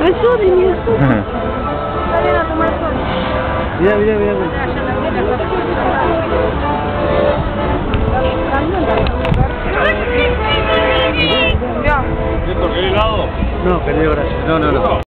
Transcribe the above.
el sol, mira el sol. Salen a tomar sol. Mira, mira, mira. Ya. ¿Esto qué helado? No, querido, gracias. No, no, no.